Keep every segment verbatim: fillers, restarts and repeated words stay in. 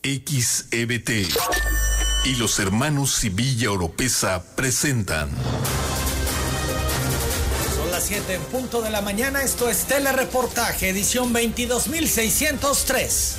X E B T y los hermanos Sevilla Oropesa presentan. Son las siete en punto de la mañana. Esto es Telereportaje, edición veintidós mil seiscientos tres.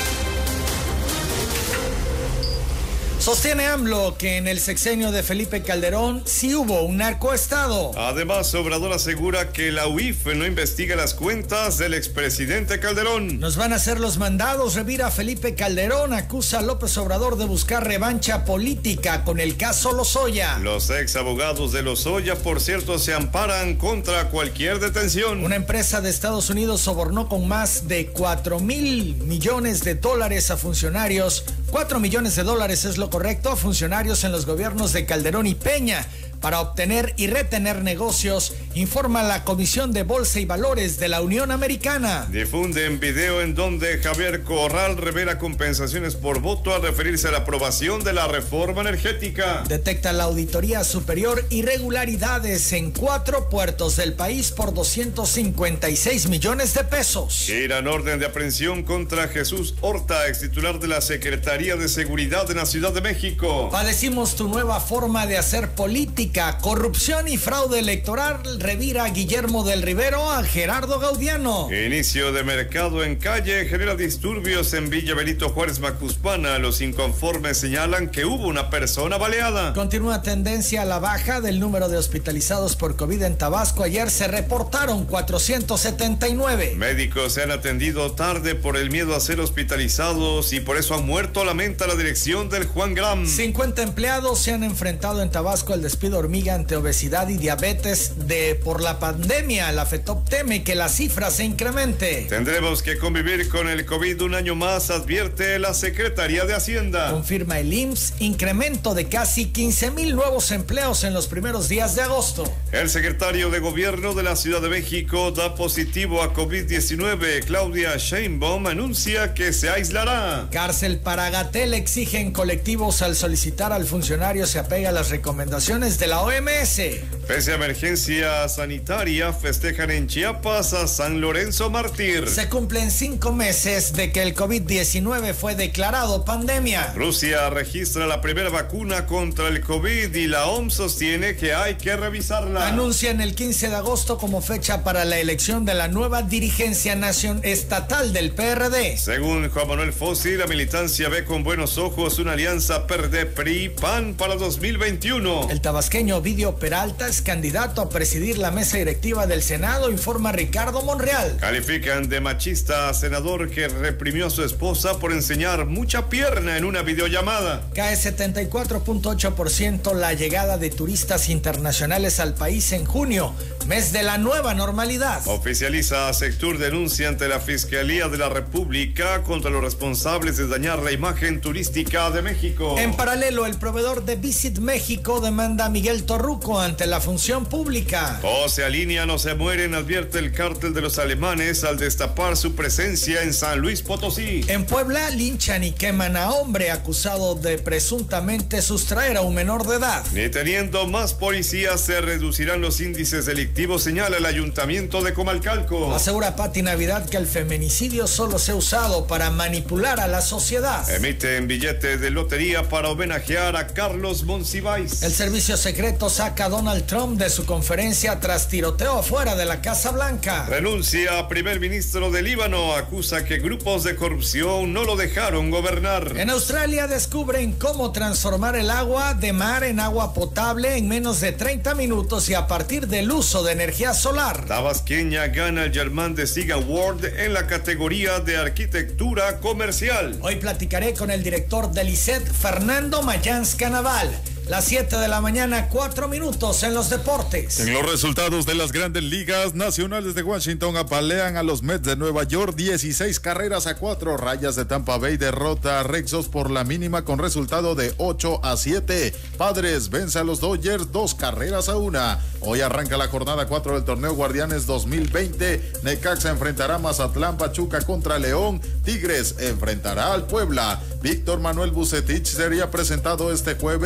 Sostiene AMLO que en el sexenio de Felipe Calderón sí hubo un narcoestado. Además, Obrador asegura que la U I F no investiga las cuentas del expresidente Calderón. Nos van a hacer los mandados. Revira Felipe Calderón, acusa a López Obrador de buscar revancha política con el caso Lozoya. Los ex abogados de Lozoya, por cierto, se amparan contra cualquier detención. Una empresa de Estados Unidos sobornó con más de cuatro mil millones de dólares a funcionarios. cuatro millones de dólares es lo correcto, a funcionarios en los gobiernos de Calderón y Peña para obtener y retener negocios, informa la Comisión de Bolsa y Valores de la Unión Americana. Difunden video en donde Javier Corral revela compensaciones por voto al referirse a la aprobación de la reforma energética. Detecta la Auditoría Superior irregularidades en cuatro puertos del país por doscientos cincuenta y seis millones de pesos. Giran orden de aprehensión contra Jesús Horta, ex titular de la Secretaría de Seguridad de la Ciudad de México. Padecimos tu nueva forma de hacer política. Corrupción y fraude electoral, revira Guillermo del Rivero a Gerardo Gaudiano. Inicio de mercado en calle genera disturbios en Villa Benito Juárez Macuspana. Los inconformes señalan que hubo una persona baleada. Continúa tendencia a la baja del número de hospitalizados por COVID en Tabasco. Ayer se reportaron cuatrocientos setenta y nueve. Médicos se han atendido tarde por el miedo a ser hospitalizados y por eso han muerto, lamenta la dirección del Juan Gram. cincuenta empleados se han enfrentado en Tabasco al despido hormiga ante obesidad y diabetes de por la pandemia. La FETOP teme que la cifra se incremente. Tendremos que convivir con el COVID un año más, advierte la Secretaría de Hacienda. Confirma el I M S S incremento de casi quince mil nuevos empleos en los primeros días de agosto. El secretario de Gobierno de la Ciudad de México da positivo a COVID diecinueve. Claudia Sheinbaum anuncia que se aislará. Cárcel para Gatell, exigen colectivos al solicitar al funcionario se apega a las recomendaciones de la O M S. Pese a emergencia sanitaria, festejan en Chiapas a San Lorenzo Mártir. Se cumplen cinco meses de que el COVID diecinueve fue declarado pandemia. Rusia registra la primera vacuna contra el COVID y la O M S sostiene que hay que revisarla. Anuncian el quince de agosto como fecha para la elección de la nueva dirigencia nacional estatal del P R D. Según Juan Manuel Fossi, la militancia ve con buenos ojos una alianza P R D P R I P A N para dos mil veintiuno. El tabasqueño Ovidio Peralta es candidato a presidir la mesa directiva del Senado, informa Ricardo Monreal. Califican de machista a senador que reprimió a su esposa por enseñar mucha pierna en una videollamada. Cae setenta y cuatro punto ocho por ciento la llegada de turistas internacionales al país en junio, mes de la nueva normalidad. Oficializa Sectur denuncia ante la Fiscalía de la República contra los responsables de dañar la imagen turística de México. En paralelo, el proveedor de Visit México demanda a Miguel Torruco ante la función pública. O se alinean o se mueren, advierte el cártel de los alemanes al destapar su presencia en San Luis Potosí. En Puebla linchan y queman a hombre acusado de presuntamente sustraer a un menor de edad. Ni teniendo más policías se reducirán los índices delictivos, señala el ayuntamiento de Comalcalco. Asegura Pati Navidad que el feminicidio solo se ha usado para manipular a la sociedad. Emiten billetes de lotería para homenajear a Carlos Monsiváis. El servicio secreto saca a Donald Trump de su conferencia tras tiroteo afuera de la Casa Blanca. Renuncia a primer ministro de Líbano, acusa que grupos de corrupción no lo dejaron gobernar. En Australia descubren cómo transformar el agua de mar en agua potable en menos de treinta minutos y a partir del uso de energía solar. Tabasqueña gana el Germán de Sig Award en la categoría de arquitectura comercial. Hoy platicaré con el director del I C E T, Fernando Mayans Canaval. Las siete de la mañana, cuatro minutos en los deportes. En los resultados de las grandes ligas, Nacionales de Washington apalean a los Mets de Nueva York dieciséis carreras a cuatro. Rayas de Tampa Bay derrota a Rexos por la mínima con resultado de ocho a siete. Padres vence a los Dodgers dos carreras a una. Hoy arranca la jornada cuatro del torneo Guardianes dos mil veinte. Necaxa enfrentará a Mazatlán, Pachuca contra León. Tigres enfrentará al Puebla. Víctor Manuel Bucetich sería presentado este jueves con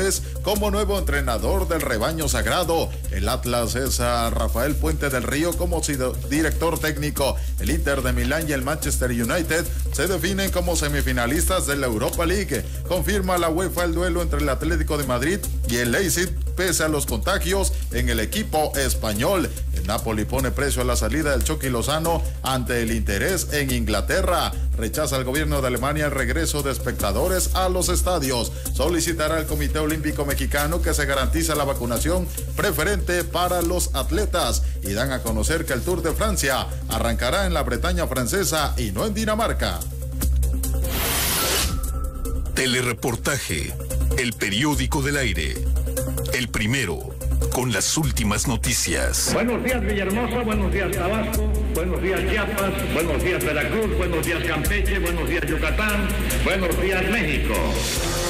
como nuevo entrenador del rebaño sagrado. El Atlas es a Rafael Puente del Río como director técnico. El Inter de Milán y el Manchester United se definen como semifinalistas de la Europa League. Confirma la UEFA el duelo entre el Atlético de Madrid y el Leipzig pese a los contagios en el equipo español. El Napoli pone precio a la salida del Chucky Lozano ante el interés en Inglaterra. Rechaza el gobierno de Alemania el regreso de espectadores a los estadios. Solicitará al Comité Olímpico Mexicano que se garantice la vacunación preferente para los atletas. Y dan a conocer que el Tour de Francia arrancará en la Bretaña francesa y no en Dinamarca. Telereportaje, el periódico del aire. El primero, con las últimas noticias. Buenos días Villahermosa, buenos días Tabasco, buenos días Chiapas, buenos días Veracruz, buenos días Campeche, buenos días Yucatán, buenos días México.